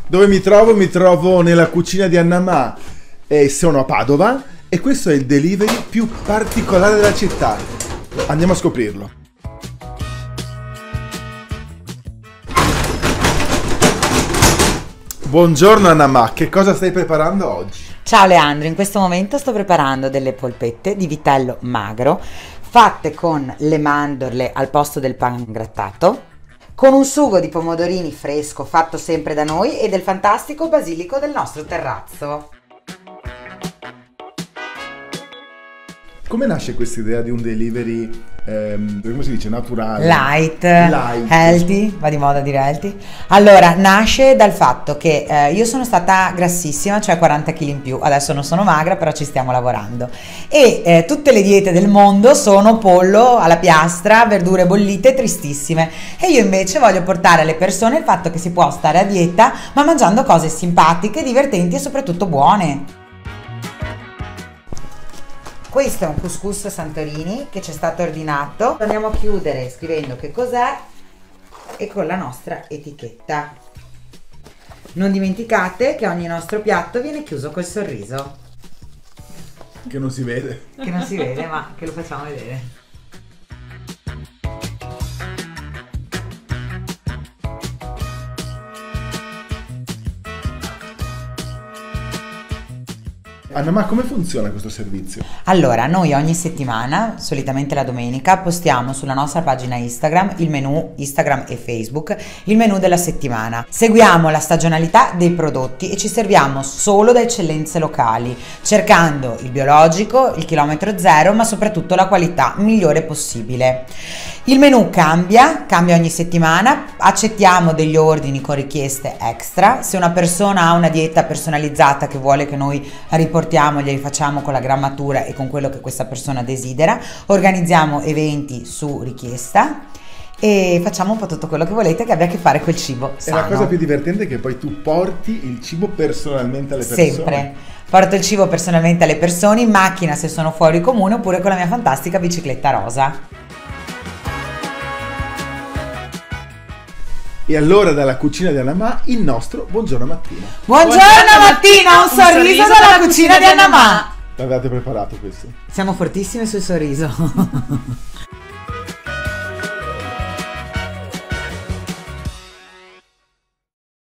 Dove mi trovo? Mi trovo nella cucina di Annamà e sono a Padova e questo è il delivery più particolare della città. Andiamo a scoprirlo. Buongiorno Annamà, che cosa stai preparando oggi? Ciao Leandro, in questo momento sto preparando delle polpette di vitello magro fatte con le mandorle al posto del pangrattato, con un sugo di pomodorini fresco fatto sempre da noi e del fantastico basilico del nostro terrazzo. Come nasce questa idea di un delivery, come si dice, naturale? Light, healthy, va di moda dire healthy. Allora, nasce dal fatto che io sono stata grassissima, cioè 40 kg in più, adesso non sono magra, però ci stiamo lavorando. E tutte le diete del mondo sono pollo alla piastra, verdure bollite, tristissime. E io invece voglio portare alle persone il fatto che si può stare a dieta, ma mangiando cose simpatiche, divertenti e soprattutto buone. Questo è un couscous Santorini che ci è stato ordinato. Andiamo a chiudere scrivendo che cos'è e con la nostra etichetta. Non dimenticate che ogni nostro piatto viene chiuso col sorriso. Che non si vede. Che non si vede, ma che lo facciamo vedere. Annamà, come funziona questo servizio? Allora, noi ogni settimana, solitamente la domenica, postiamo sulla nostra pagina Instagram il menù Instagram e Facebook, il menù della settimana. Seguiamo la stagionalità dei prodotti e ci serviamo solo da eccellenze locali, cercando il biologico, il chilometro zero, ma soprattutto la qualità migliore possibile. Il menù cambia ogni settimana, accettiamo degli ordini con richieste extra. Se una persona ha una dieta personalizzata che vuole che noi riportiamo, glieli facciamo con la grammatura e con quello che questa persona desidera, organizziamo eventi su richiesta e facciamo un po' tutto quello che volete che abbia a che fare col cibo sano. E la cosa più divertente è che poi tu porti il cibo personalmente alle persone. Sempre. Porto il cibo personalmente alle persone, in macchina se sono fuori comune oppure con la mia fantastica bicicletta rosa. E allora dalla cucina di Annamà il nostro Buongiorno Mattina. Buongiorno Mattina, un sorriso dalla cucina di Annamà. L'avete preparato questo? Siamo fortissime sul sorriso.